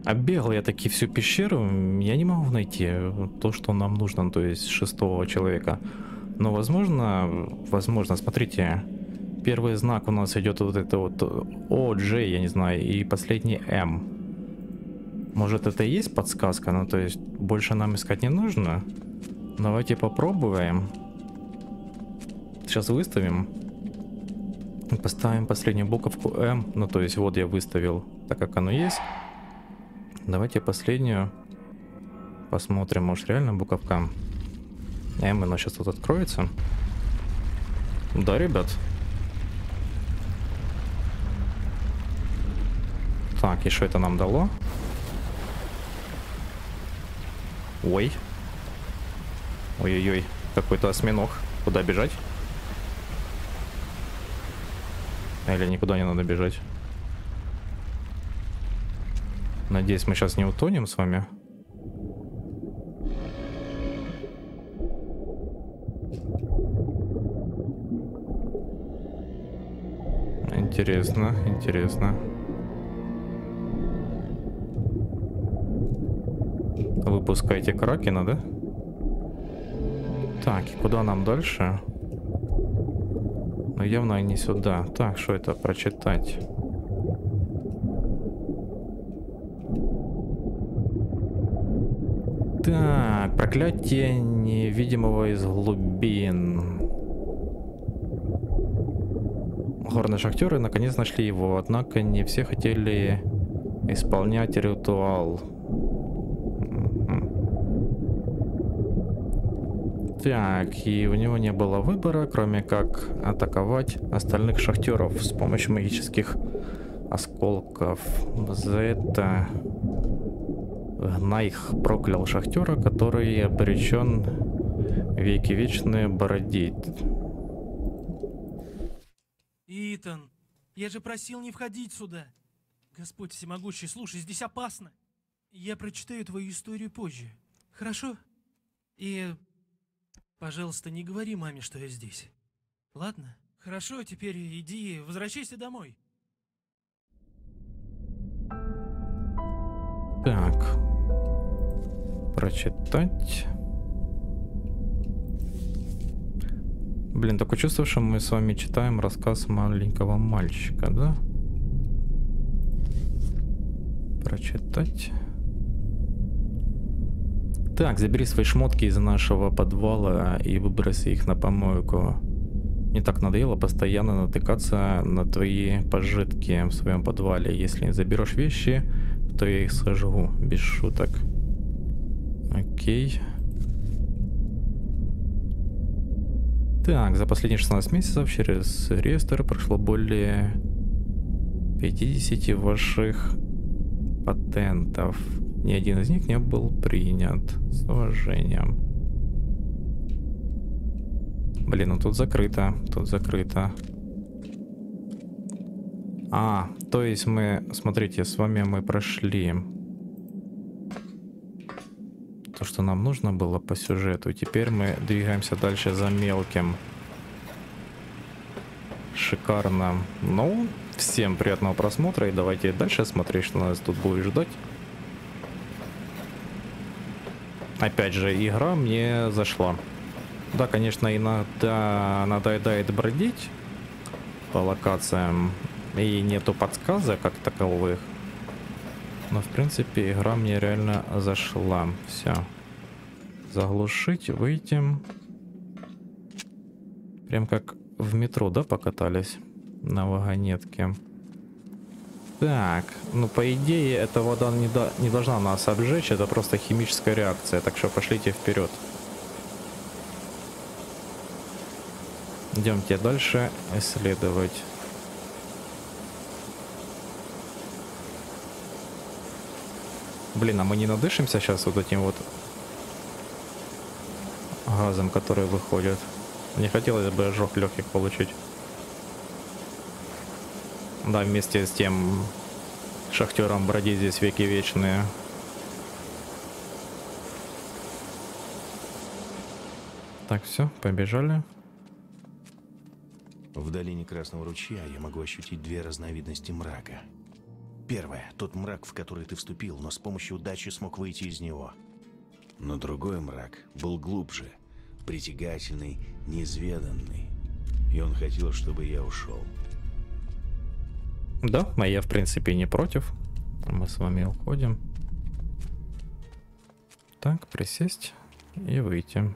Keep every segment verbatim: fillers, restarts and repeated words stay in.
Оббегал я таки всю пещеру, я не могу найти то, что нам нужно, то есть шестого человека. Но возможно, возможно, смотрите, первый знак у нас идет вот это вот О, Джей, я не знаю, и последний М. Может, это и есть подсказка, ну то есть больше нам искать не нужно. Давайте попробуем. Сейчас выставим. Поставим последнюю буковку М, ну то есть вот я выставил, так как оно есть. Давайте последнюю посмотрим, может реально буковка М, она сейчас тут откроется. Да, ребят. Так, и что это нам дало? Ой. Ой-ой-ой, какой-то осьминог. Куда бежать? Или никуда не надо бежать? Надеюсь, мы сейчас не утонем с вами. Интересно, интересно. Выпускайте кракена, да? Так, и куда нам дальше? Ну, явно не сюда. Так, что это прочитать? Так, проклятие невидимого из глубин. Горные шахтеры наконец нашли его, однако не все хотели исполнять ритуал. Так, и у него не было выбора, кроме как атаковать остальных шахтеров с помощью магических осколков. За это Гнайх проклял шахтера, который обречен веки вечные бородить. Итан, я же просил не входить сюда. Господь всемогущий, слушай, здесь опасно. Я прочитаю твою историю позже. Хорошо? И, пожалуйста, не говори маме, что я здесь. Ладно? Хорошо, теперь иди, возвращайся домой. Так. Прочитать. Блин, такое чувство, что мы с вами читаем рассказ маленького мальчика, да? Прочитать. Так, забери свои шмотки из нашего подвала и выброси их на помойку. Мне так надоело постоянно натыкаться на твои пожитки в своем подвале. Если не заберешь вещи, то я их сожгу, без шуток. Окей. Так, за последние шестнадцать месяцев через реестр прошло более пятидесяти ваших патентов. Ни один из них не был принят. С уважением. Блин, ну тут закрыто. Тут закрыто. А, то есть мы, смотрите, с вами мы прошли то, что нам нужно было по сюжету. Теперь мы двигаемся дальше за мелким. Шикарно. Ну, всем приятного просмотра. И давайте дальше смотреть, что нас тут будет ждать. Опять же, игра мне зашла. Да, конечно, иногда надоедает бродить по локациям. И нету подсказок как таковых. Но в принципе игра мне реально зашла. Все. Заглушить, выйти. Прям как в метро, да, покатались на вагонетке. Так, ну по идее эта вода не, до... не должна нас обжечь. Это просто химическая реакция. Так что пошлите вперед. Идемте дальше исследовать. Блин, а мы не надышимся сейчас вот этим вот газом, который выходит? Не хотелось бы ожог легких получить. Да, вместе с тем шахтером бродить здесь веки вечные. Так, все, побежали. В долине Красного ручья я могу ощутить две разновидности мрака. Первое. Тот мрак, в который ты вступил, но с помощью удачи смог выйти из него. Но другой мрак был глубже, притягательный, неизведанный. И он хотел, чтобы я ушел. Да, а я в принципе не против. Мы с вами уходим. Так, присесть и выйти.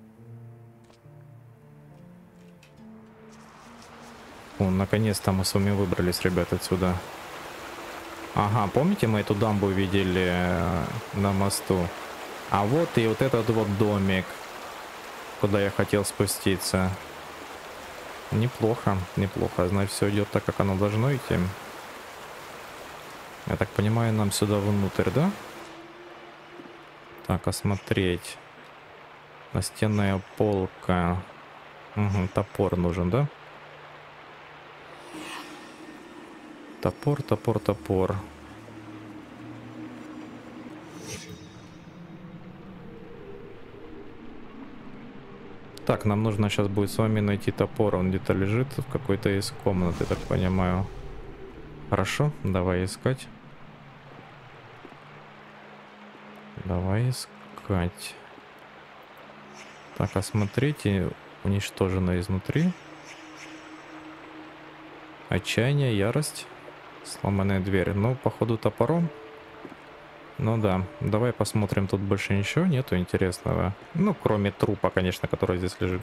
О, наконец-то мы с вами выбрались, ребят, отсюда. Ага, помните, мы эту дамбу видели на мосту? А вот и вот этот вот домик, куда я хотел спуститься. Неплохо, неплохо. Значит, все идет так, как оно должно идти. Я так понимаю, нам сюда внутрь, да? Так, осмотреть. Настенная полка. Угу, топор нужен, да? Топор, топор, топор. Так, нам нужно сейчас будет с вами найти топор. Он где-то лежит в какой-то из комнат, я так понимаю. Хорошо, давай искать. Давай искать. Так, осмотрите. Уничтожено изнутри. Отчаяние, ярость. Сломанная дверь. Ну, походу, топором. Ну да, давай посмотрим, тут больше ничего нету интересного. Ну, кроме трупа, конечно, который здесь лежит.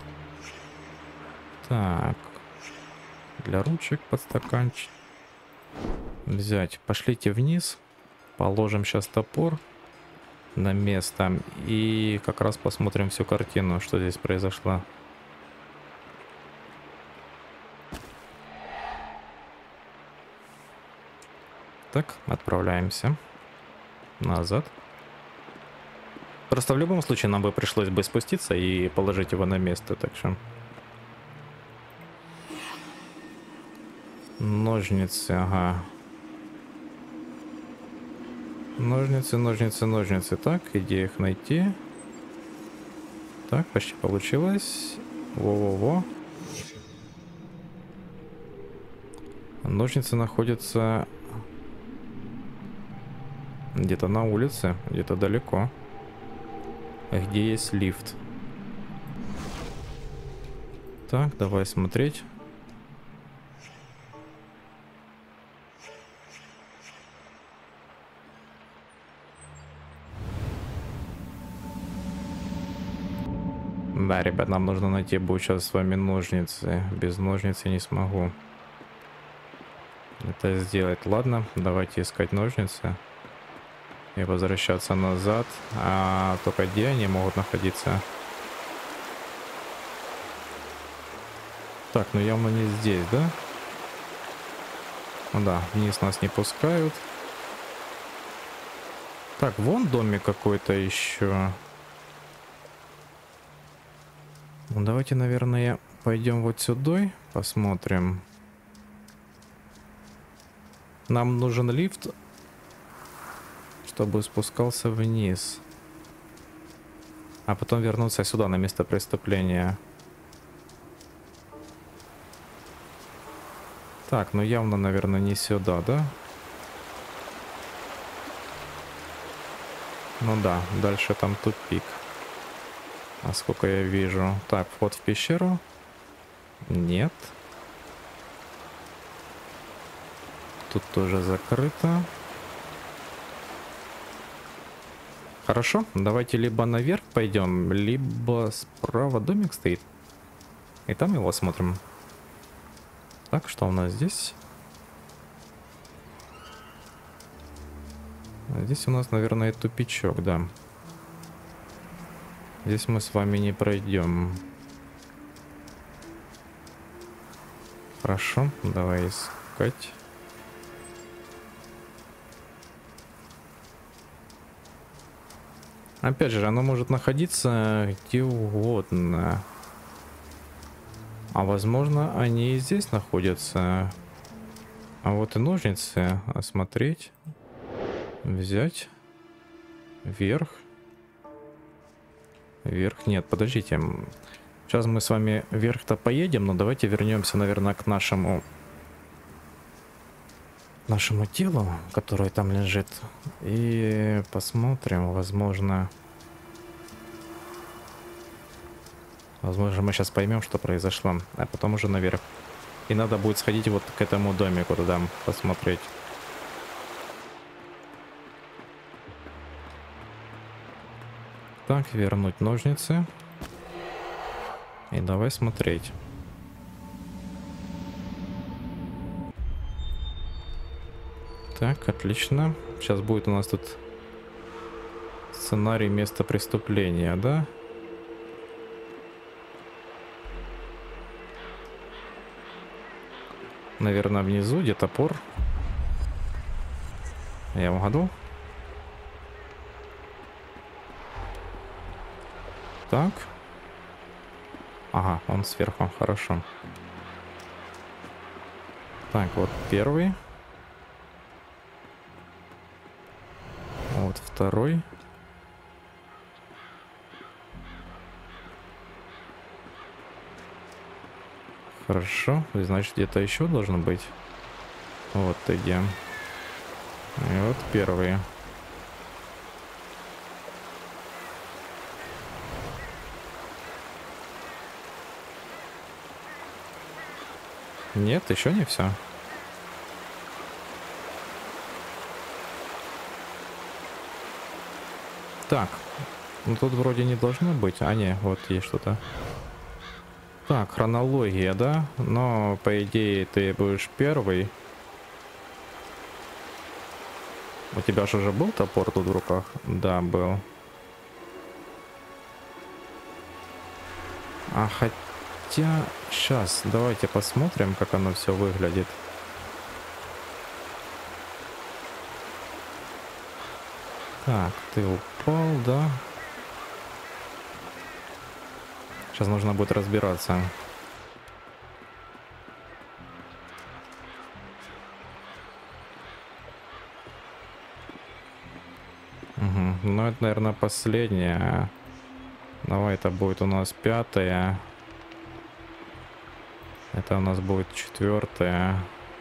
Так. Для ручек подстаканчик. Взять. Пошлите вниз. Положим сейчас топор на место. И как раз посмотрим всю картину, что здесь произошло. Так, отправляемся назад. Просто в любом случае нам бы пришлось бы спуститься и положить его на место, так что... Ножницы, ага. Ножницы, ножницы, ножницы. Так, где их найти? Так, почти получилось. Во-во-во. Ножницы находятся... где-то на улице, где-то далеко. Где есть лифт? Так, давай смотреть. Да, ребят, нам нужно найти будет сейчас с вами ножницы. Без ножниц я не смогу это сделать. Ладно, давайте искать ножницы. И возвращаться назад. А только где они могут находиться? Так, ну явно не здесь, да? Ну да, вниз нас не пускают. Так, вон домик какой-то еще. Ну давайте, наверное, пойдем вот сюда. Посмотрим. Нам нужен лифт, чтобы спускался вниз. А потом вернуться сюда, на место преступления. Так, ну явно, наверное, не сюда, да? Ну да, дальше там тупик. Насколько я вижу. Так, вход в пещеру? Нет. Тут тоже закрыто. Хорошо, давайте либо наверх пойдем, либо справа домик стоит. И там его осмотрим. Так, что у нас здесь? Здесь у нас, наверное, тупичок, да. Здесь мы с вами не пройдем. Хорошо, давай искать. Опять же, оно может находиться где угодно. А возможно, они и здесь находятся. А вот и ножницы. Осмотреть. Взять. Вверх. Вверх. Нет, подождите. Сейчас мы с вами вверх-то поедем, но давайте вернемся, наверное, к нашему нашему телу, которое там лежит. И посмотрим, возможно... Возможно, мы сейчас поймем, что произошло. А потом уже наверх. И надо будет сходить вот к этому домику туда, посмотреть. Так, вернуть ножницы. И давай смотреть. Так, отлично. Сейчас будет у нас тут сценарий места преступления, да? Наверное, внизу, где топор. Я угадал. Так. Ага, он сверху, хорошо. Так, вот первый. Вот второй. Хорошо, значит где-то еще должен быть. Вот ты где. И вот первый. Нет, еще не все. Так, ну тут вроде не должно быть. А, не, вот есть что-то. Так, хронология, да? Но, по идее, ты будешь первый. У тебя же уже был топор тут в руках? Да, был. А хотя... Сейчас, давайте посмотрим, как оно все выглядит. Так, ты упал, да? Сейчас нужно будет разбираться. Угу. Ну, это, наверное, последняя. Давай, это будет у нас пятая. Это у нас будет четвертая.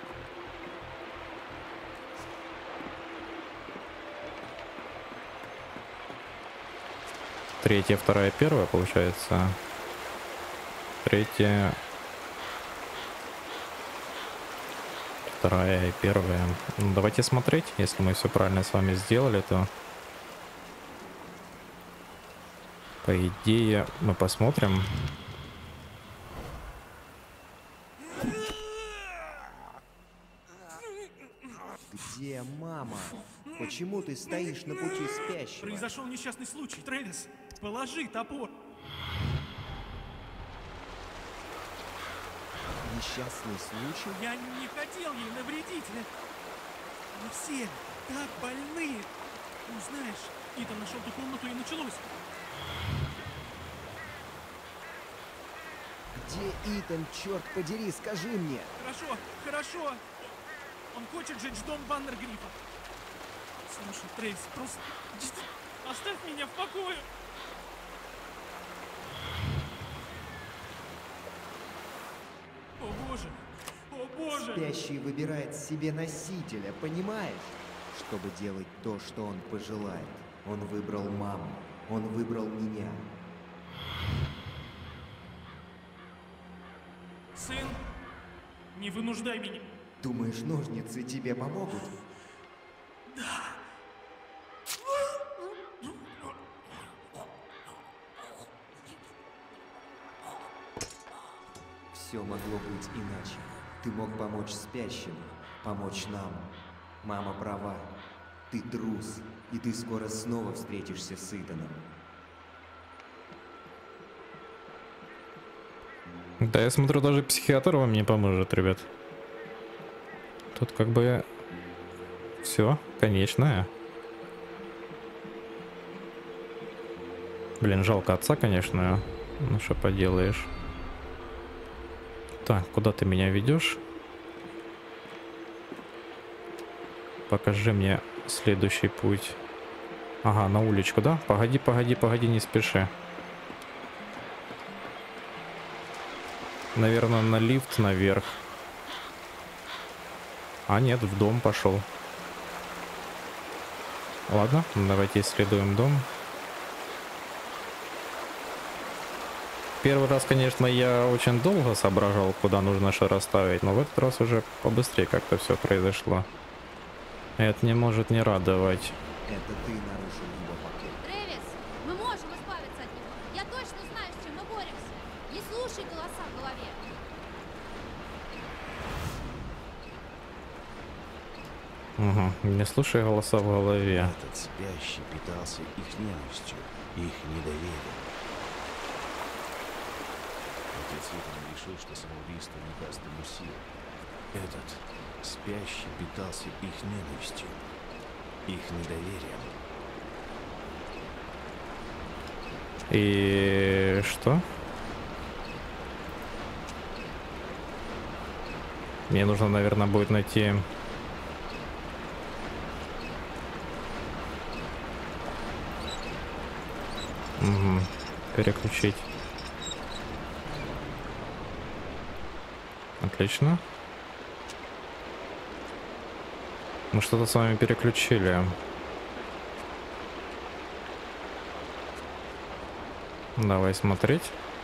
Третья, вторая, первая, получается. Третья, вторая и первая. Ну, давайте смотреть. Если мы все правильно с вами сделали, то по идее мы посмотрим. Где мама? Почему ты стоишь на пути спящего? Произошел несчастный случай, Трэвис. Положи топор. Несчастный случай? Я не хотел ей навредить. Мы все так больны. Ну, знаешь, Итан нашел ту комнату и началось. Где Итан, черт подери, скажи мне? Хорошо, хорошо. Он хочет жить в дом Вандергрифа. Слушай, Трейс, просто оставь меня в покое. О боже, о боже. Спящий выбирает себе носителя, понимаешь? Чтобы делать то, что он пожелает. Он выбрал маму, он выбрал меня. Сын, не вынуждай меня. Думаешь, ножницы тебе помогут? Все могло быть иначе. Ты мог помочь спящим, помочь нам. Мама права. Ты трус, и ты скоро снова встретишься с Итаном. Да, я смотрю, даже психиатр вам не поможет, ребят. Тут как бы все, конечное. Блин, жалко отца, конечно. Ну что поделаешь. Так, куда ты меня ведешь? Покажи мне следующий путь. Ага, на уличку, да? Погоди, погоди, погоди, не спеши. Наверное, на лифт наверх. А нет, в дом пошел. Ладно, давайте исследуем дом. Первый раз, конечно, я очень долго соображал, куда нужно что расставить, но в этот раз уже побыстрее как-то все произошло. Это не может не радовать. Это ты нарушил его покой. Трэвис, мы можем избавиться от него. Я точно знаю, с чем мы боремся. Не слушай голоса в голове. Угу. Не слушай голоса в голове. Этот спящий питался их ненавистью, их недоверием. Отец Итан решил, что самоубийство не даст ему сил. Этот спящий питался их ненавистью, их недоверием. И что? Мне нужно, наверное, будет найти... Угу. Переключить. Отлично. Мы что-то с вами переключили. Давай смотреть.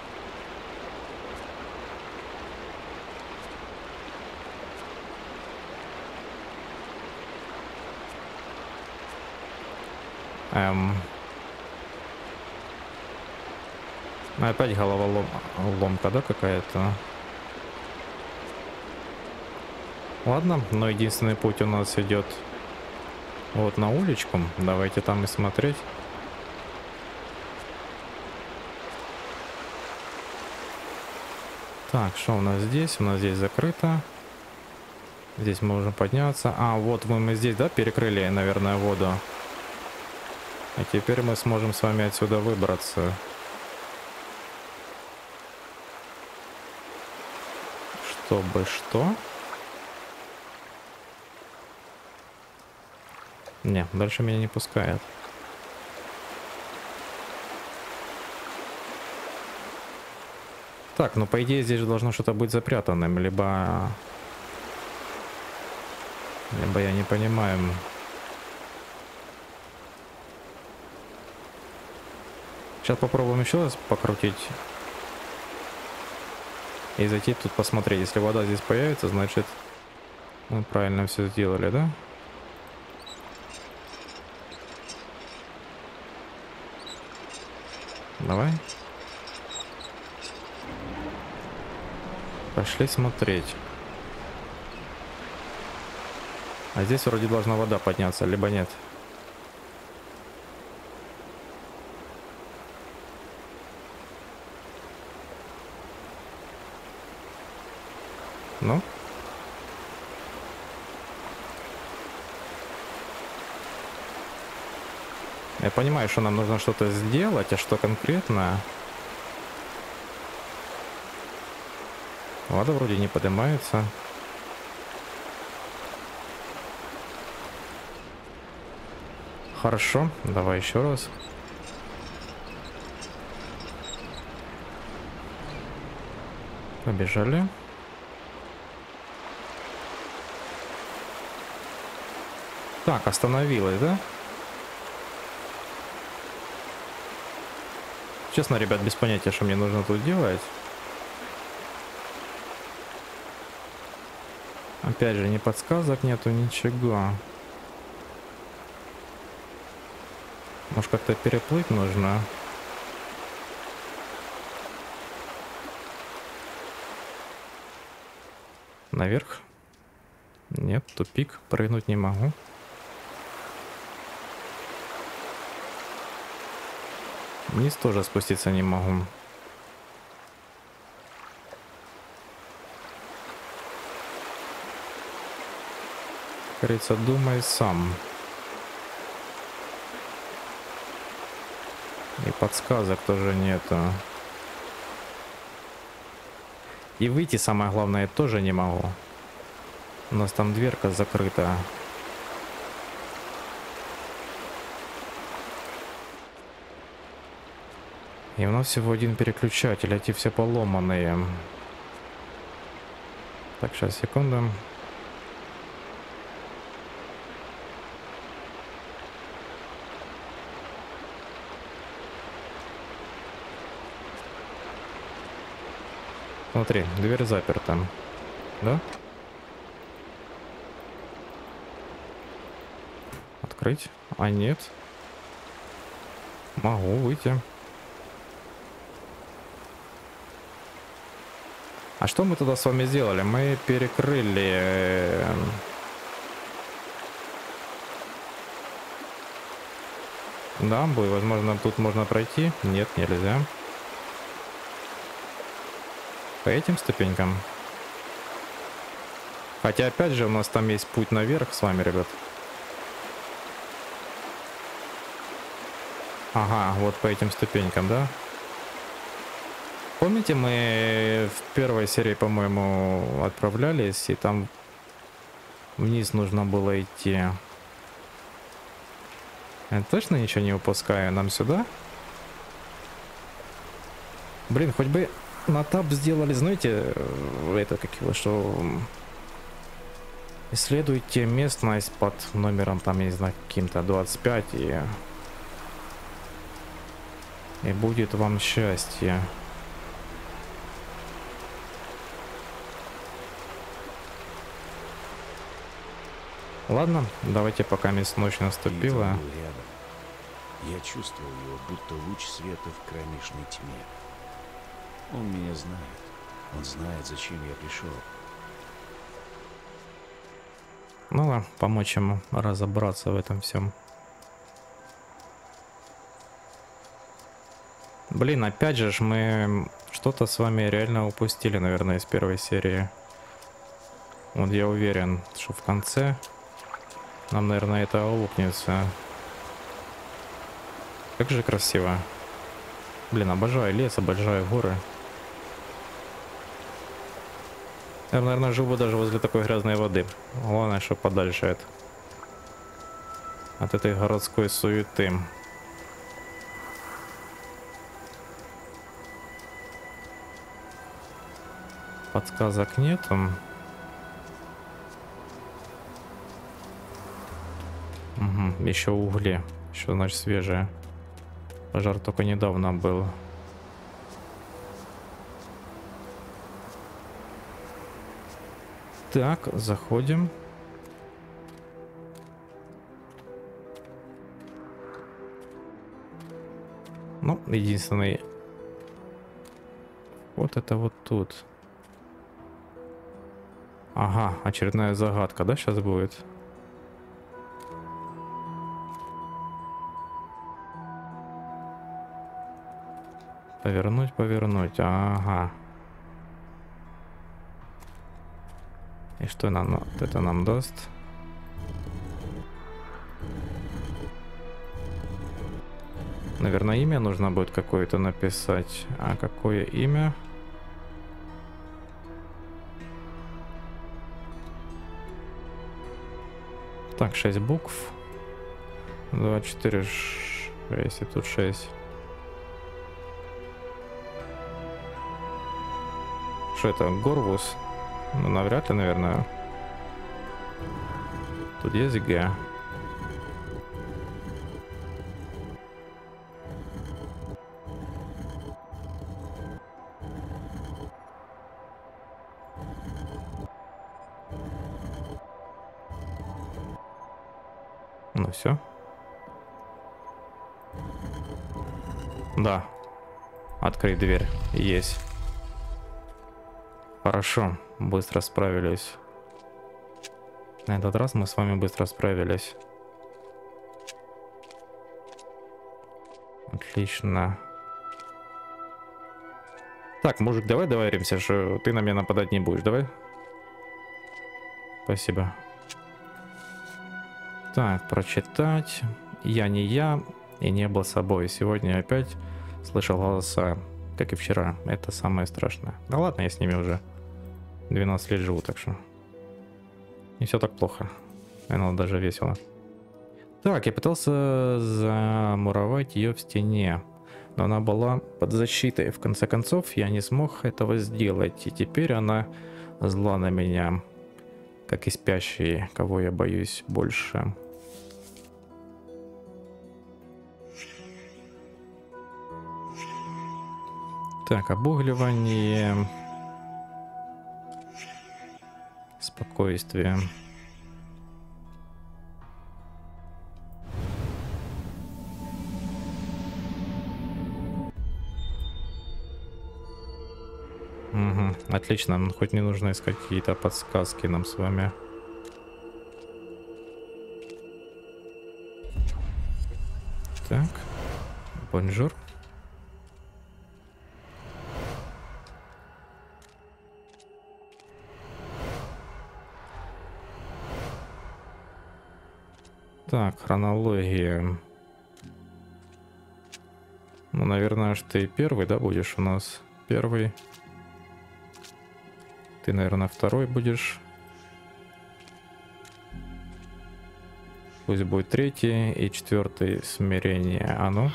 Эм. Опять головоломка, да, какая-то? Ладно, но единственный путь у нас идет вот на уличку. Давайте там и смотреть. Так, что у нас здесь? У нас здесь закрыто. Здесь мы можем подняться. А, вот мы, мы здесь, да, перекрыли, наверное, воду. А теперь мы сможем с вами отсюда выбраться. Чтобы что? Не, дальше меня не пускает. Так, ну по идее здесь же должно что-то быть запрятанным, либо... Либо я не понимаю. Сейчас попробуем еще раз покрутить. И зайти тут посмотреть. Если вода здесь появится, значит мы правильно все сделали, да? Давай. Пошли смотреть. А здесь вроде должна вода подняться, либо нет. Ну? Я понимаю, что нам нужно что-то сделать, а что конкретно? Вода вроде не поднимается. Хорошо, давай еще раз. Побежали. Так, остановилась, да? Честно, ребят, без понятия, что мне нужно тут делать. Опять же, ни подсказок нету, ничего. Может, как-то переплыть нужно? Наверх? Нет, тупик. Прыгнуть не могу. Вниз тоже спуститься не могу. Как говорится, думай сам. И подсказок тоже нету. И выйти, самое главное, тоже не могу. У нас там дверка закрыта. И у нас всего один переключатель, эти все поломанные. Так, сейчас, секунду. Смотри, дверь заперта. Да? Открыть? А нет. Могу выйти. А что мы туда с вами сделали? Мы перекрыли... дамбу, и, возможно, тут можно пройти. Нет, нельзя. По этим ступенькам. Хотя, опять же, у нас там есть путь наверх с вами, ребят. Ага, вот по этим ступенькам, да? Помните, мы в первой серии, по-моему, отправлялись, и там вниз нужно было идти. Я точно ничего не упускаю? Нам сюда? Блин, хоть бы на таб сделали, знаете, это как его, что... Исследуйте местность под номером, там, я не знаю, каким-то двадцать пять, и... И будет вам счастье. Ладно, давайте, пока месяц ночь наступила. Итан был рядом. Я чувствовал его, будто луч света в кромешной тьме. Он меня знает. Он знает, зачем я пришел. Ну ладно, помочь ему разобраться в этом всем. Блин, опять же ж мы что-то с вами реально упустили, наверное, из первой серии. Вот я уверен, что в конце нам, наверное, это аукнется. Как же красиво. Блин, обожаю лес, обожаю горы. Я, наверное, живу даже возле такой грязной воды. Главное, что подальше от, от этой городской суеты. Подсказок нету. Угу, еще угли. Еще, значит, свежие. Пожар только недавно был. Так, заходим. Ну, единственный... Вот это вот тут. Ага, очередная загадка, да, сейчас будет? Повернуть, повернуть, ага. И что нам вот это нам даст? Наверное, имя нужно будет какое-то написать. А какое имя? Так, шесть букв. два, четыре, шесть, и тут шесть. Что это? Горвус? Ну, навряд ли, наверное. Тут есть Г. Ну все. Да. Открыть дверь. Есть. Хорошо. Быстро справились. На этот раз мы с вами быстро справились. Отлично. Так, мужик, давай договоримся, что ты на меня нападать не будешь, давай? Спасибо. Так, прочитать. Я не я и не был собой. Сегодня опять слышал голоса, как и вчера. Это самое страшное. Да ладно, я с ними уже двенадцать лет живу, так что не все так плохо. Наверное, даже весело. Так, я пытался замуровать ее в стене, но она была под защитой. В конце концов, я не смог этого сделать, и теперь она зла на меня, как и спящие, кого я боюсь больше. Так, обугливание. спокойствие. Угу, отлично, хоть не нужно искать какие-то подсказки нам с вами. Так, бонжур. Так, хронология. Ну, наверное, что ты первый, да, будешь у нас? Первый. Ты, наверное, второй будешь. Пусть будет третий и четвертый смирение. А ну?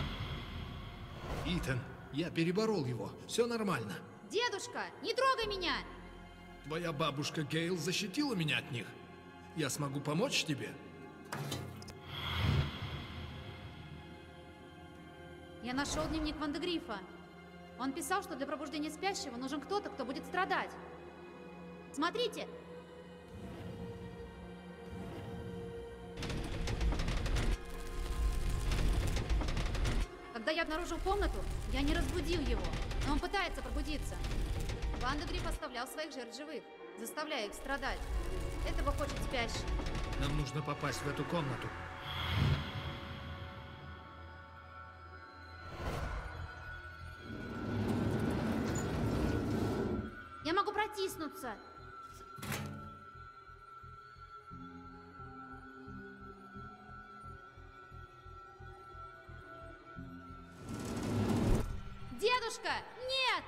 Итан, я переборол его. Все нормально. Дедушка, не трогай меня! Твоя бабушка Гейл защитила меня от них. Я смогу помочь тебе? Я нашел дневник Вандегрифа. Он писал, что для пробуждения спящего нужен кто-то, кто будет страдать. Смотрите! Когда я обнаружил комнату, я не разбудил его, но он пытается пробудиться. Вандегриф оставлял своих жертв живых, заставляя их страдать. Этого хочет спящий. Нам нужно попасть в эту комнату. Я могу протиснуться. Дедушка, нет!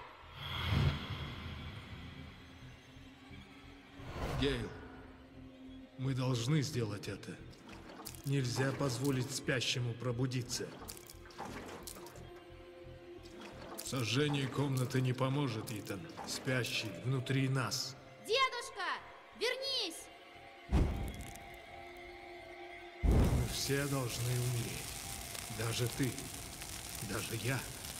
Гейл, мы должны сделать это. Нельзя позволить спящему пробудиться. Сожжение комнаты не поможет, Итан. Спящий внутри нас. Дедушка, вернись! Мы все должны умереть. Даже ты. Даже я.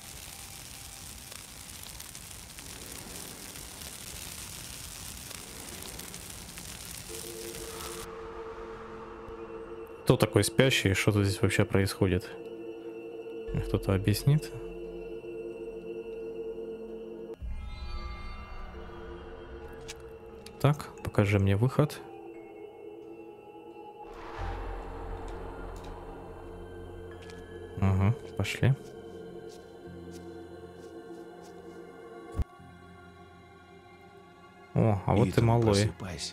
Кто такой спящий? Что тут здесь вообще происходит? Кто-то объяснит? Так, покажи мне выход. Угу, пошли. О, а вот Итан, и малой. Просыпайся.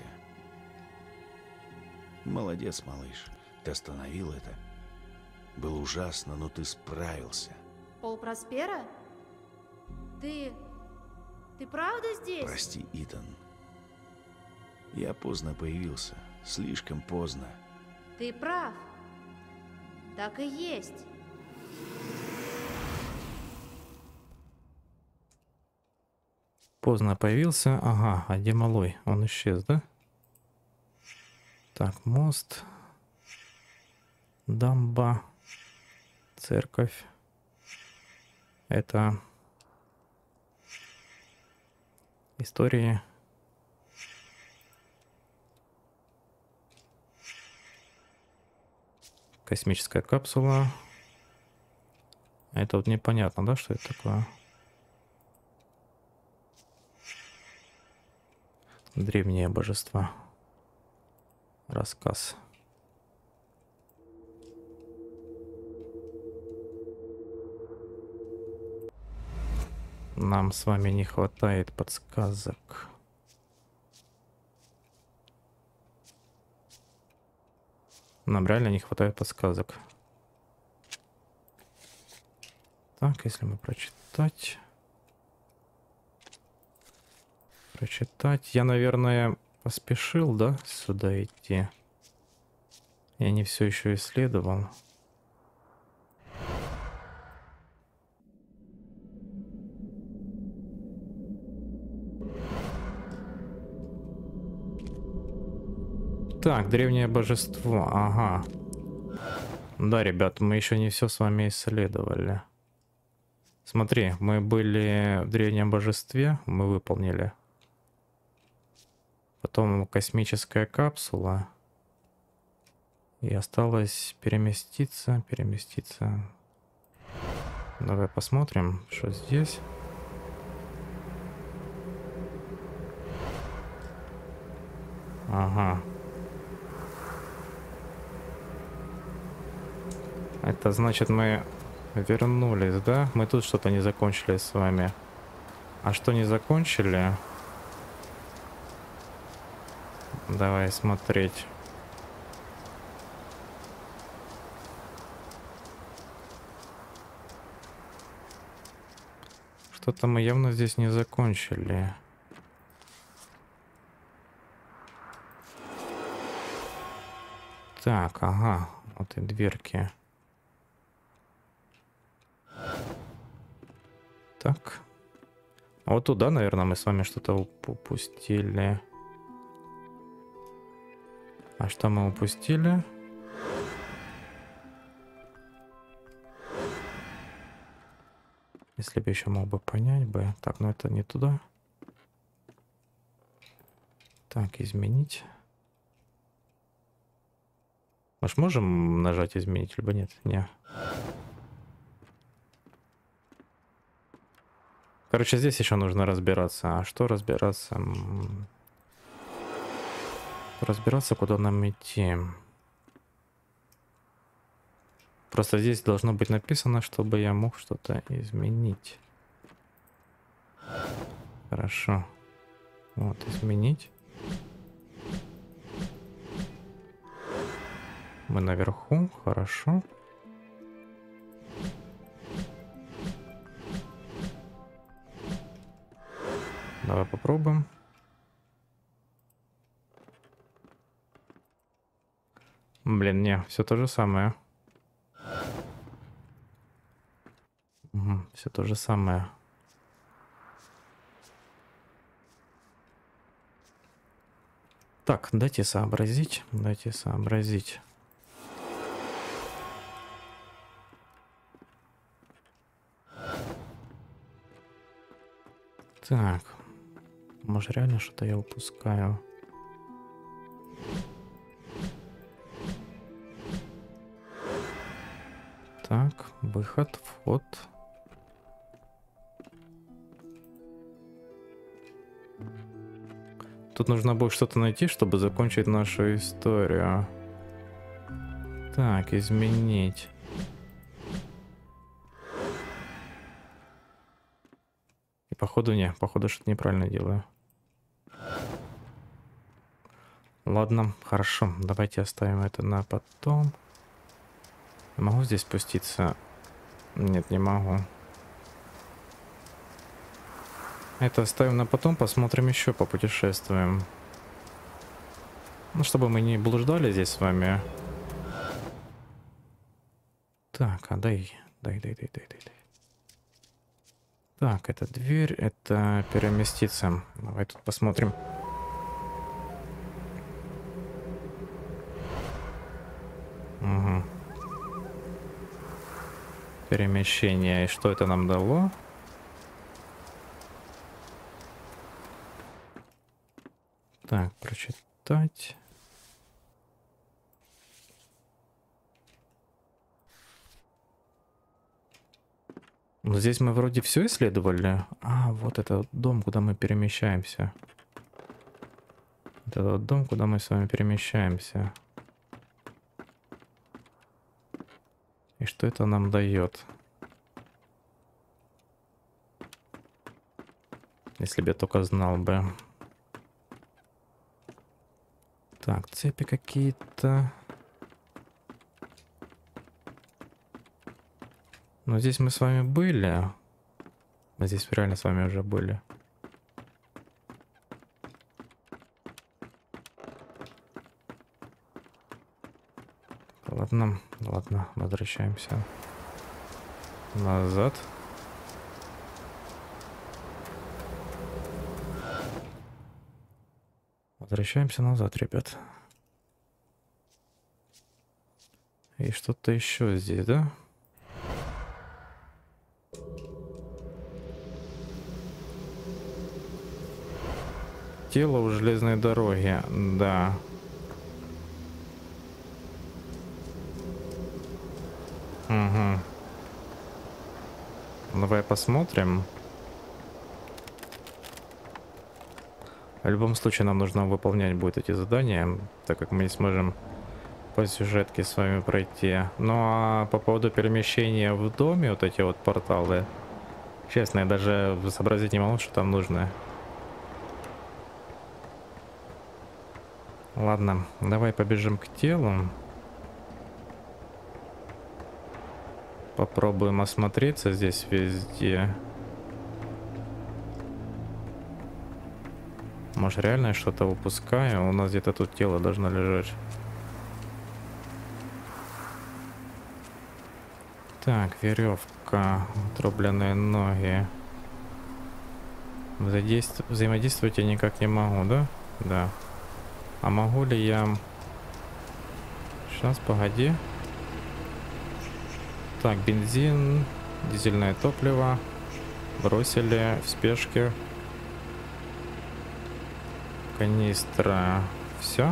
Молодец, малыш. Ты остановил это. Было ужасно, но ты справился. Пол Проспера? Ты... Ты правда здесь? Прости, Итан. Я поздно появился. Слишком поздно. Ты прав. Так и есть. Поздно появился. Ага, а где малой? Он исчез, да? Так, мост. Дамба. Церковь. Это... Истории. Космическая капсула. Это вот непонятно, да, что это такое? Древние божества. Рассказ. Нам с вами не хватает подсказок. Нам реально не хватает подсказок. Так, если мы прочитать... Прочитать... Я, наверное, поспешил, да, сюда идти? Я не все еще исследовал. Так, древнее божество, ага. Да, ребят, мы еще не все с вами исследовали. Смотри, мы были в древнем божестве, мы выполнили. Потом космическая капсула. И осталось переместиться, переместиться. Давай посмотрим, что здесь. Ага. Это значит, мы вернулись, да? Мы тут что-то не закончили с вами. А что не закончили? Давай смотреть. Что-то мы явно здесь не закончили. Так, ага, вот и дверки. Так. А вот туда, наверное, мы с вами что-то упустили. А что мы упустили? Если бы еще мог бы понять бы. Так, ну это не туда. Так, изменить. Может, можем нажать изменить, либо нет? Не. Короче, здесь еще нужно разбираться. А что разбираться? Разбираться, куда нам идти. Просто здесь должно быть написано, чтобы я мог что-то изменить. Хорошо. Вот, изменить. Мы наверху, хорошо. Давай попробуем. Блин, не, все то же самое. Угу, все то же самое. Так, дайте сообразить, дайте сообразить. Так, может, реально что-то я упускаю. Так, выход, вход. Тут нужно будет что-то найти, чтобы закончить нашу историю. Так, изменить. И походу не, походу что-то неправильно делаю. Ладно, хорошо, давайте оставим это на потом. Я могу здесь спуститься? Нет, не могу. Это оставим на потом, посмотрим еще, попутешествуем. Ну, чтобы мы не блуждали здесь с вами. Так, а дай, дай, дай, дай, дай, дай. Так, это дверь, это переместиться. Давай тут посмотрим. Угу. Перемещение. И что это нам дало? Так, прочитать. Ну, здесь мы вроде все исследовали. А, вот это дом, куда мы перемещаемся. Это вот дом, куда мы с вами перемещаемся. И что это нам дает? Если бы я только знал бы. Так, цепи какие-то. Но здесь мы с вами были. Мы здесь реально с вами уже были. Ладно, ладно, возвращаемся назад. Возвращаемся назад, ребят. И что-то еще здесь, да? тело у железной дороги. Да. Угу. Давай посмотрим. В любом случае нам нужно выполнять будет эти задания, так как мы не сможем по сюжетке с вами пройти. Ну а по поводу перемещения в доме, вот эти вот порталы, честно, я даже сообразить не могу, что там нужно. Ладно, давай побежим к телу. Попробуем осмотреться здесь везде. Может, реально я что-то упускаю? У нас где-то тут тело должно лежать. Так, веревка, отрубленные ноги. Взаимодейств... Взаимодействовать я никак не могу, да? Да. А могу ли я... Сейчас, погоди. Так, бензин, дизельное топливо. Бросили в спешке. Канистра. Все.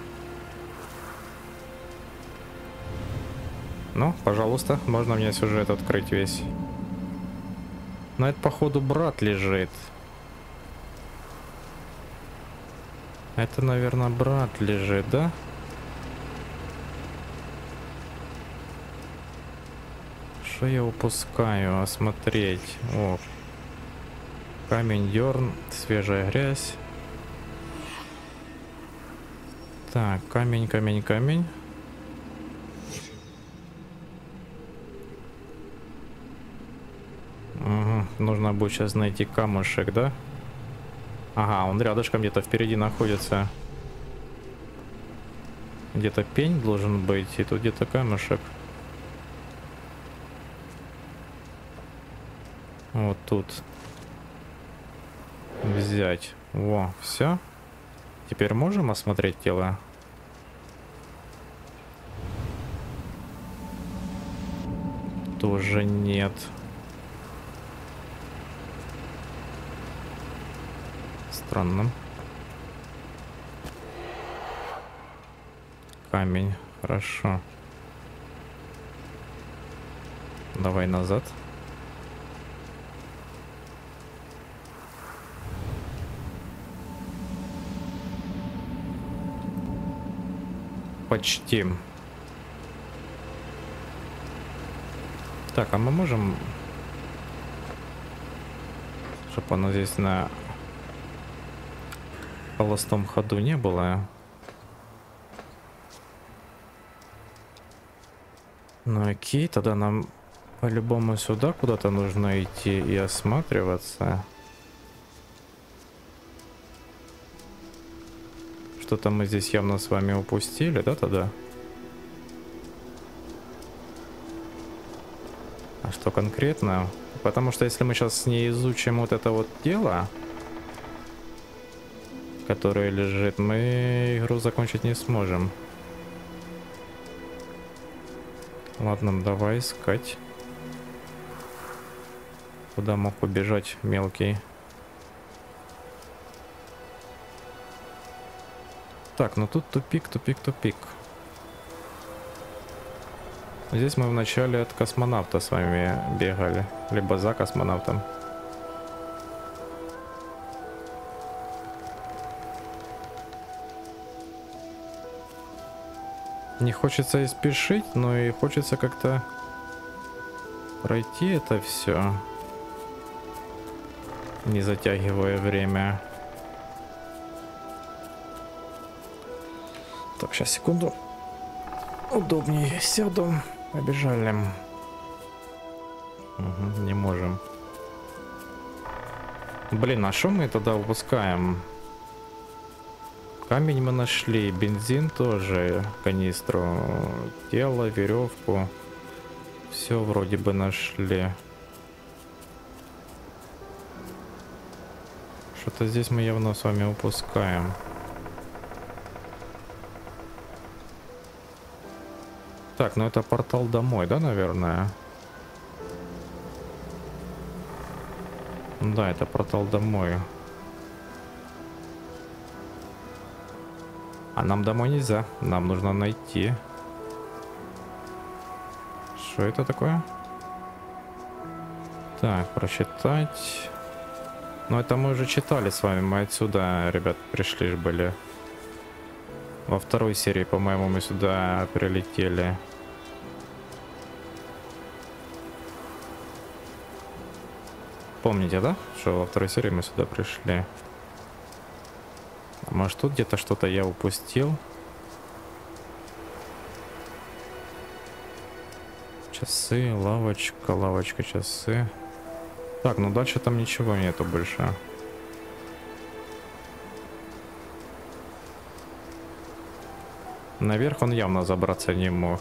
Ну, пожалуйста, можно мне сюжет открыть весь. Но это, походу, брат лежит. Это, наверное, брат лежит, да? Что я упускаю? Осмотреть. О. Камень, дерн, свежая грязь. Так, камень, камень, камень. Угу. Нужно будет сейчас найти камушек, да? Ага, он рядышком где-то впереди находится. Где-то пень должен быть, и тут где-то камушек. Вот тут. Взять. Во, все. Теперь можем осмотреть тело? Тоже нет. Странно. Камень. Хорошо. Давай назад. Почти. Так, а мы можем... Чтобы оно здесь на холостом ходу не было. Ну окей, тогда нам по-любому сюда куда-то нужно идти и осматриваться. Что-то мы здесь явно с вами упустили, да, тогда? А что конкретно? Потому что если мы сейчас не изучим вот это вот дело, которое лежит, мы игру закончить не сможем. Ладно, давай искать. Куда мог убежать мелкий? Так, ну тут тупик, тупик, тупик. Здесь мы вначале от космонавта с вами бегали. Либо за космонавтом. Не хочется и спешить, но и хочется как-то пройти это все, не затягивая время. Так, сейчас, секунду. Удобнее сяду. Побежали. Угу, не можем. Блин, а что мы тогда упускаем? Камень мы нашли, бензин тоже, канистру, тело, веревку. Все вроде бы нашли. Что-то здесь мы явно с вами упускаем. Так, ну это портал домой, да, наверное? Да, это портал домой. А нам домой нельзя. Нам нужно найти. Что это такое? Так, прочитать. Ну, это мы уже читали с вами. Мы отсюда, ребят, пришли ж были. Во второй серии, по-моему, мы сюда прилетели. Помните, да? Что во второй серии мы сюда пришли. А может, тут где-то что-то я упустил? Часы, лавочка, лавочка, часы. Так, ну дальше там ничего нету больше. Наверх он явно забраться не мог.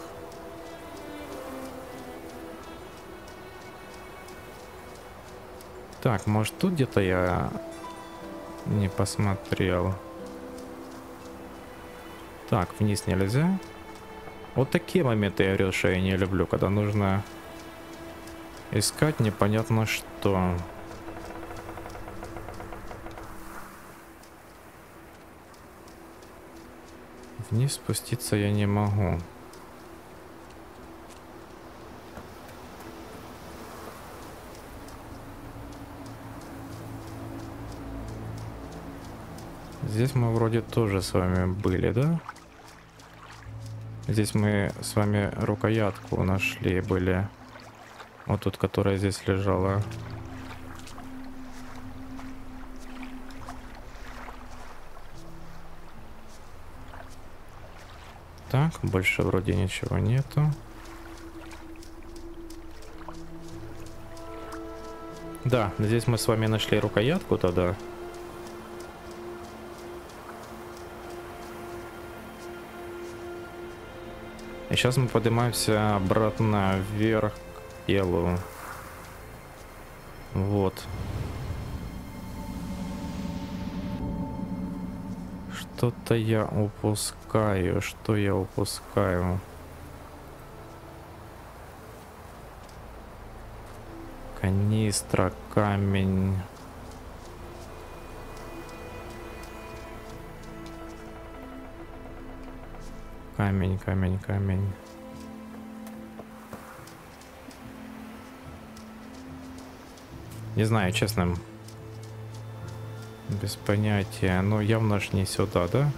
Так, может, тут где-то я не посмотрел. Так, вниз нельзя. Вот такие моменты, я говорю, что я не люблю, когда нужно искать непонятно что. Вниз спуститься я не могу. Здесь мы вроде тоже с вами были, да? Здесь мы с вами рукоятку нашли, были. Вот тут, которая здесь лежала. Так, больше вроде ничего нету. Да, здесь мы с вами нашли рукоятку тогда. И сейчас мы поднимаемся обратно вверх к телу. Вот. Что-то я упускаю. Что я упускаю? Канистра, камень. Камень, камень, камень. Не знаю, честно. Без понятия. Но явно ж не сюда, да?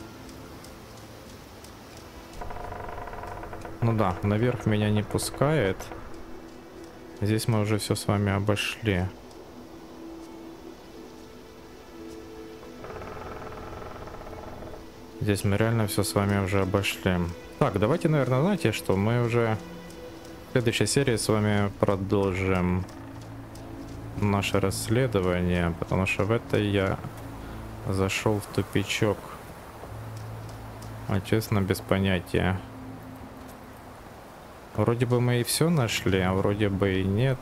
Ну да, наверх меня не пускает. Здесь мы уже все с вами обошли. Здесь мы реально все с вами уже обошли. Так, давайте, наверное, знаете, что мы уже в следующей серии с вами продолжим наше расследование, потому что в этой я зашел в тупичок. А честно, без понятия. Вроде бы мы и все нашли, а вроде бы и нет.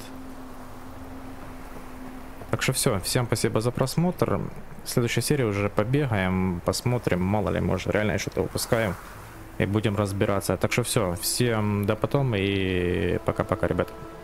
Так что все, всем спасибо за просмотр. В следующей серии уже побегаем, посмотрим, мало ли, может реально что-то упускаем. И будем разбираться. Так что все, всем до потом и пока-пока, ребят.